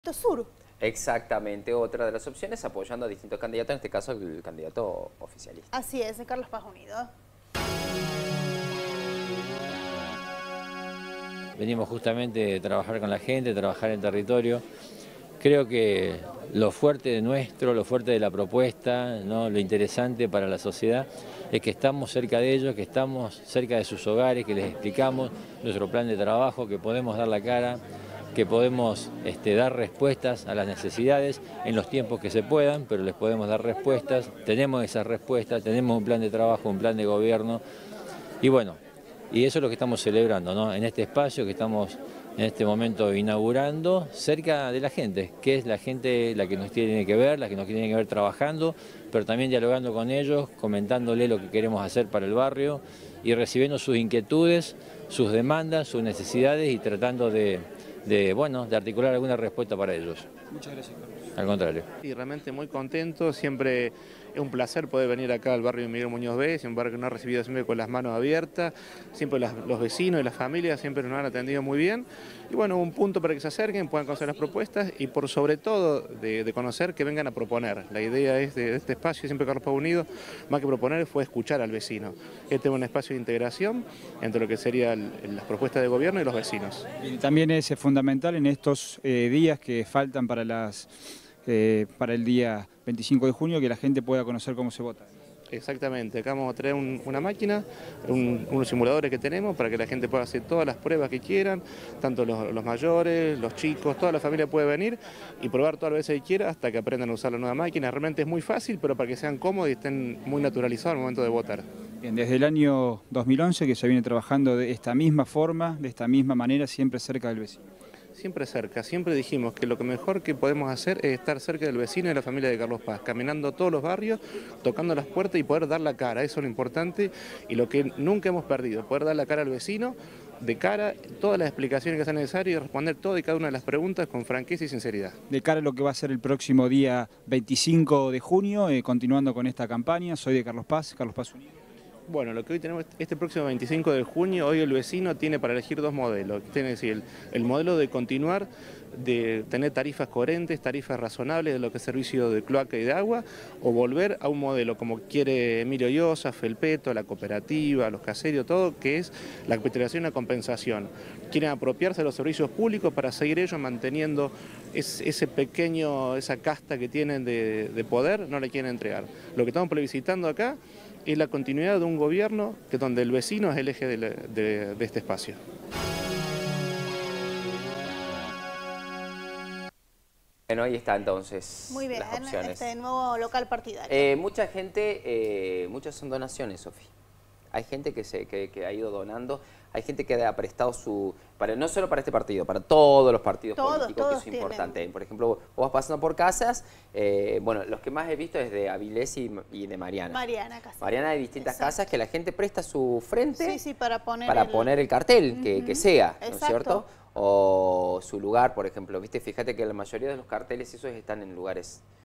Sur. Exactamente, otra de las opciones apoyando a distintos candidatos, en este caso el candidato oficialista. Así es, de Carlos Paz Unido. Venimos justamente de trabajar con la gente, trabajar en territorio. Creo que lo fuerte de nuestro, lo fuerte de la propuesta, ¿no? Lo interesante para la sociedad es que estamos cerca de ellos, que estamos cerca de sus hogares, que les explicamos nuestro plan de trabajo, que podemos dar la cara, que podemos dar respuestas a las necesidades en los tiempos que se puedan, pero les podemos dar respuestas, tenemos esas respuestas, tenemos un plan de trabajo, un plan de gobierno y bueno, y eso es lo que estamos celebrando, ¿no? En este espacio que estamos en este momento inaugurando, cerca de la gente, que es la gente la que nos tiene que ver, la que nos tiene que ver trabajando, pero también dialogando con ellos, comentándole lo que queremos hacer para el barrio y recibiendo sus inquietudes, sus demandas, sus necesidades y tratando de articular alguna respuesta para ellos. Muchas gracias, Carlos. Al contrario. Y realmente muy contento, siempre es un placer poder venir acá al barrio de Miguel Muñoz B, un barrio que nos ha recibido siempre con las manos abiertas, siempre los vecinos y las familias siempre nos han atendido muy bien. Y bueno, un punto para que se acerquen, puedan conocer las propuestas y por sobre todo de conocer que vengan a proponer. La idea es de este espacio, siempre Carlos Paz Unido, más que proponer fue escuchar al vecino. Este es un espacio de integración entre lo que serían las propuestas de gobierno y los vecinos. Y también es fundamental en estos días que faltan para el día 25 de junio que la gente pueda conocer cómo se vota. Exactamente, acá vamos a traer una máquina, unos simuladores que tenemos para que la gente pueda hacer todas las pruebas que quieran, tanto los mayores, los chicos, toda la familia puede venir y probar todas las veces que quiera hasta que aprendan a usar la nueva máquina. Realmente es muy fácil, pero para que sean cómodos y estén muy naturalizados al momento de votar. Bien, desde el año 2011 que se viene trabajando de esta misma forma, de esta misma manera, siempre cerca del vecino. Siempre cerca, siempre dijimos que lo que mejor que podemos hacer es estar cerca del vecino y de la familia de Carlos Paz, caminando todos los barrios, tocando las puertas y poder dar la cara, eso es lo importante y lo que nunca hemos perdido, poder dar la cara al vecino, de cara, todas las explicaciones que sean necesarias y responder todas y cada una de las preguntas con franqueza y sinceridad. De cara a lo que va a ser el próximo día 25 de junio, continuando con esta campaña, soy de Carlos Paz Unido. Bueno, lo que hoy tenemos este próximo 25 de junio, hoy el vecino tiene para elegir dos modelos. Tiene que decir, el modelo de continuar, de tener tarifas coherentes, tarifas razonables de lo que es servicio de cloaca y de agua, o volver a un modelo como quiere Emilio Llosa, Felpeto, la cooperativa, los caseros, todo, que es la capitalización y la compensación. Quieren apropiarse de los servicios públicos para seguir ellos manteniendo esa casta que tienen de poder, no le quieren entregar. Lo que estamos plebiscitando acá es la continuidad de un gobierno donde el vecino es el eje de este espacio. Bueno, ahí está entonces. Muy bien, las opciones. este nuevo local partidario. Mucha gente, muchas son donaciones, Sofi. Hay gente que ha ido donando, hay gente que ha prestado no solo para este partido, para todos los partidos políticos, que eso es importante. Por ejemplo, vos vas pasando por casas, bueno, los que más he visto es de Avilés y de Mariana. Mariana hay distintas casas que la gente presta su frente para poner el cartel, que sea, ¿no es cierto? O su lugar, por ejemplo, ¿viste? Fíjate que la mayoría de los carteles esos están en lugares